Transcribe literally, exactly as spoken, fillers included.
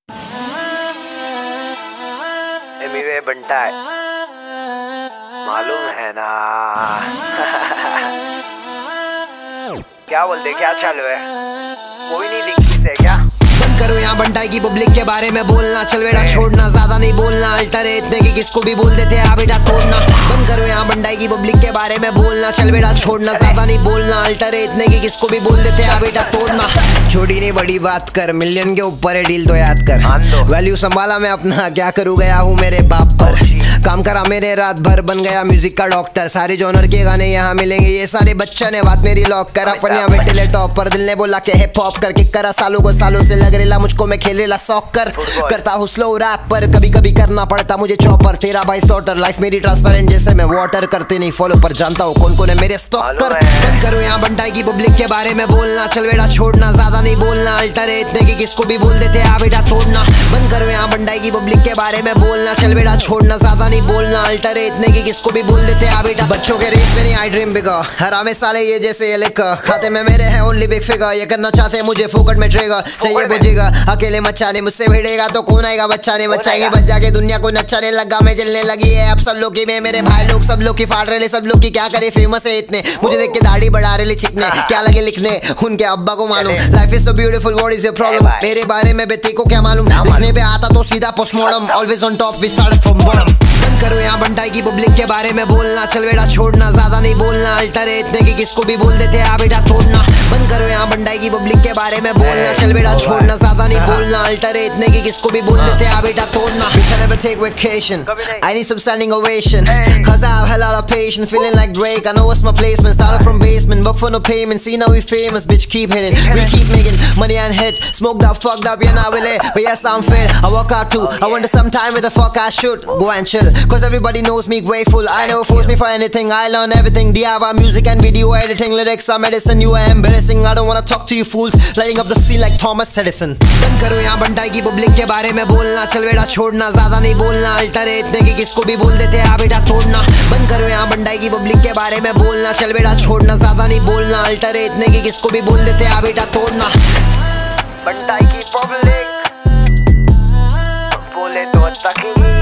एमिवे बंटा है, मालूम है ना। क्या बोलते, क्या चालू है? कोई नहीं दिखती है क्या? बंद करो यहाँ बंटाई की पब्लिक के बारे में बोलना, चल बेटा छोड़ना, ज्यादा नहीं बोलना, अल्टर है इतने की किसको भी बोल देते आ बेटा तोड़ना। बंद करो यहाँ बंटाई की पब्लिक के बारे में बोलना, चल बेटा छोड़ना, ज्यादा नहीं बोलना, अल्टर है इतने की किसको भी बोल देते आ बेटा तोड़ना। छोटी नहीं बड़ी बात कर, मिलियन के ऊपर है डील तो याद कर, वैल्यू संभाला मैं अपना, क्या करूँ गया हूँ मेरे बाप पर, काम करा मेरे रात भर, बन गया म्यूजिक का डॉक्टर, सारे जॉनर के गाने यहाँ मिलेंगे, ये सारे बच्चे ने बात मेरी लॉक कर, अपन यहाँ बैठे ले टॉप पर, दिल ने बोला के हिप हॉप करके करा, सालों को सालों से लग रेला मुझको, मैं खेलेला सॉकर, करता हूँ स्लो रैप पर, कभी कभी करना पड़ता मुझे चॉपर, तेरा भाई स्लॉटर, लाइफ मेरी ट्रांसपेरेंट जैसे मैं वाटर, करते नहीं फॉलो पर जानता हूँ कौन कौन है मेरे स्टॉकर। बंद करो यहाँ बंटाई की पब्लिक के बारे में बोलना, चल बेटा छोड़ना, ज्यादा नहीं बोलना, अल्टर है इतने की किसको भी बोल देते आ बेटा तोड़ना। बंद करो यहाँ बंटाई की पब्लिक के बारे में बोलना, चल बेटा छोड़ना, ज्यादा नहीं बोलना, अल्टर है इतने की किसको भी बोल देते आ बेटा। बच्चों के रेस में नहीं आई ड्रीम बिगर, हरामे साले ये जैसे ये लिखा, खाते में मेरे हैं ओनली बिग फिगर, ये करना चाहते हैं मुझे फोकट में ट्रेगर, चाहिए बुझेगा अकेले मचाने, मुझसे भिड़ेगा तो कौन आएगा बच्चाने, बच्चाएंगे बच जाके दुनिया को नचाने लगा, मैं जलने लगी है अब सब लोग की, मैं मेरे भाई लोग सब लोग की फाड़ रहे, सब लोग की क्या करे, फेमस है इतने, मुझे देख के दाढ़ी बढ़ा रहे छिकने, क्या लगे लिखने उनके अब्बा को मालूम, life is so beautiful what is your problem, मेरे बारे में बेटे को क्या मालूम, दिखने पे आता तो सीधा postmortem, always on top we start from bottom. बंद करो यहाँ बंटाई की पब्लिक के बारे में बोलना, चल बेटा छोड़ना, ज्यादा नहीं बोलना, अल्टर है इतने की किसको भी बोल देते आ बेटा तोड़ना। बंद करो यहाँ बंटाई की पब्लिक के बारे में बोलना, चल बेटा छोड़ना, ज्यादा नहीं बोलना, अल्टर है इतने की किसको भी बोल देते आ बेटा तोड़ना। Bitch, I never take vacation, I need some standing ovation, cause I have a lot of patience, feeling like Drake, I know what's my placement, started from basement, work for no payment, see now we famous, bitch keep hitting, we keep making money and hits, smoked up, fucked up, yeah now we lit, but yes I'm fit, I work out too, I wonder sometime where the fuck I should go and chill, cause everybody knows me grateful, I never force me for anything, I learn everything, D I Y music and video editing, lyrics are medicine, you are embarrassing, I don't wanna talk to you fools, lighting up the scene like Thomas Edison। बंद करो यहाँ बंटाई की public के बारे में बोलना, चल बेटा छोड़ना, ज्यादा नहीं बोलना, अल्टर है इतने की किसको भी बोल देते आ बेटा तोड़ना। बंद करो यहाँ बंटाई की पब्लिक के बारे में बोलना, चल बेटा छोड़ना, ज्यादा नहीं बोलना, अल्टर है इतने की किसको भी बोल देते आ बेटा तोड़ना। बंटाई की पब्लिक बोले तो तक